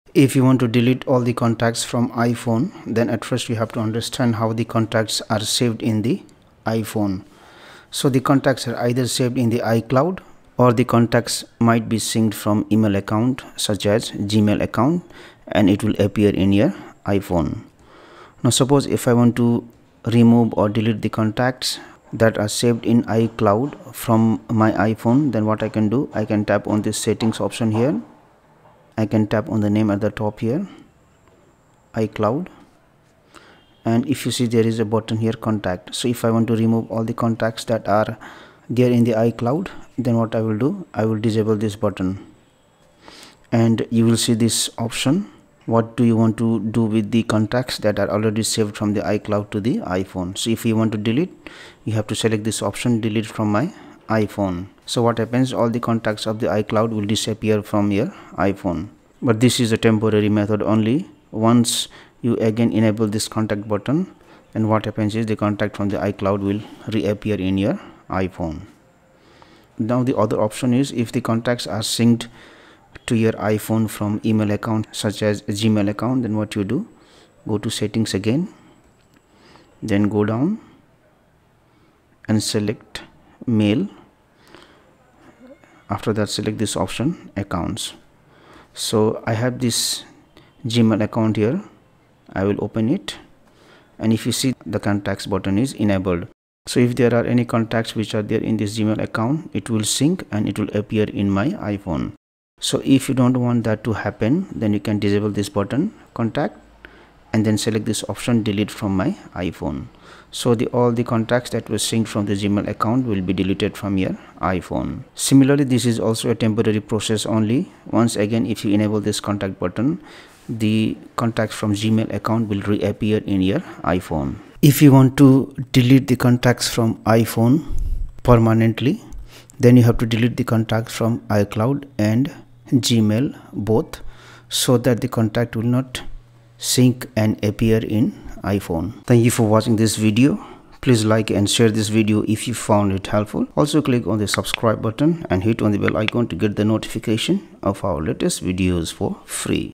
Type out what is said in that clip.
If you want to delete all the contacts from iPhone, then at first you have to understand how the contacts are saved in the iPhone. So the contacts are either saved in the iCloud, or the contacts might be synced from email account such as Gmail account, and it will appear in your iPhone. Now suppose if I want to remove or delete the contacts that are saved in iCloud from my iPhone, then what I can do, I can tap on this settings option here. I can tap on the name at the top here, iCloud, and if you see there is a button here, contact. So if I want to remove all the contacts that are there in the iCloud, then what I will do, I will disable this button, and you will see this option. What do you want to do with the contacts that are already saved from the iCloud to the iPhone? So if you want to delete, you have to select this option, delete from my iPhone. So what happens, all the contacts of the iCloud will disappear from your iPhone. But this is a temporary method only. Once you again enable this contact button, and what happens is the contact from the iCloud will reappear in your iPhone. Now the other option is, if the contacts are synced to your iPhone from email account such as a Gmail account, then what you do, go to settings again, then go down and select mail. After that, select this option, accounts. So I have this Gmail account here. I will open it, and if you see, the contacts button is enabled. So if there are any contacts which are there in this Gmail account, it will sync and it will appear in my iPhone. So if you don't want that to happen, then you can disable this button, contact, and then select this option, delete from my iPhone. So all the contacts that were synced from the Gmail account will be deleted from your iPhone. Similarly, this is also a temporary process only. Once again, if you enable this contact button, the contacts from Gmail account will reappear in your iPhone. If you want to delete the contacts from iPhone permanently, then you have to delete the contacts from iCloud and Gmail both, so that the contact will not sync and appear in iPhone. Thank you for watching this video. Please like and share this video if you found it helpful. Also click on the subscribe button and hit on the bell icon to get the notification of our latest videos for free.